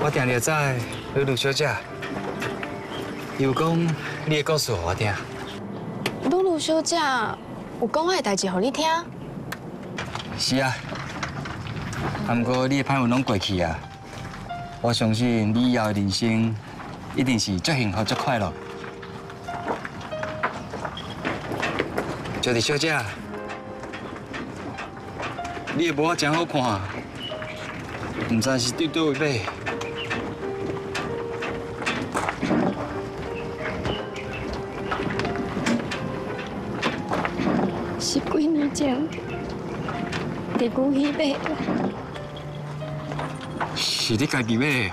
我定定知露露小姐，伊有讲你的故事给我听。 露露小姐有讲我的代志给你听？ 是啊，不过你的歹运拢过去啊，我相信你以后的人生一定是足幸福、足快乐。小弟小姐，你的帽仔真好看，唔知是对倒位买。 是几年前伫古稀买的， 是你家己买的？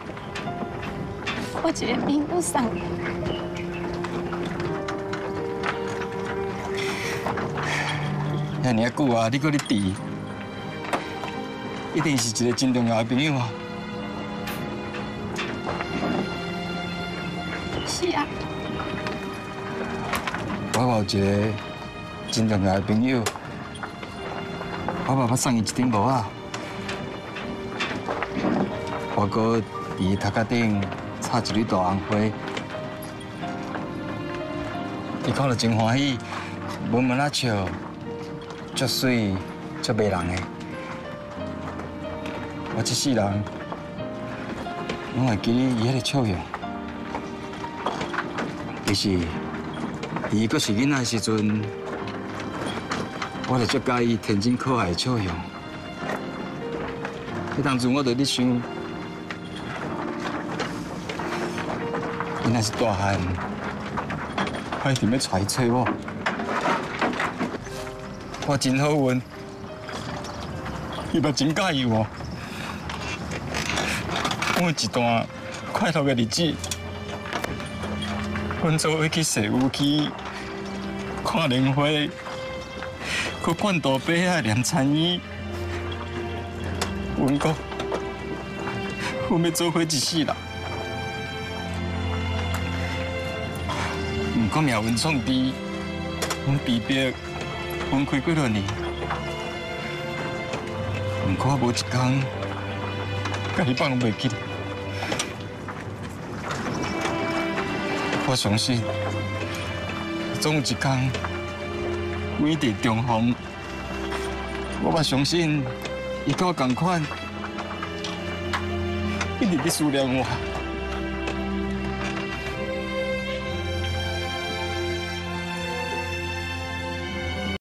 我一个朋友送的。 遐尔久啊，你搁咧治，一定是一个真重要的朋友啊！ 是啊， 我有一个。 真重要的朋友，我爸爸送伊一顶帽仔，我搁伫头壳顶插一蕊大红花，伊看了真欢喜，闻闻啊笑，足水足迷人的。我这世人拢会记伊迄个笑容，其实伊搁是囡仔时阵。 我就足介意天真可爱的笑容。迄当阵我就咧想，伊若是大汉，我一定要带伊找我。我真好运，伊嘛真介意我。我有一段快乐的日子，阮做伙去西湖区看莲花。 去灌大杯啊，念参语。阮讲，阮要做伙一世人。毋过命运创治，阮逼迫分开几多年。毋过我无一天，甲你放袂记。我相信，总有一天。 远伫重逢，我嘛相信，伊跟我同款，一直伫思念我。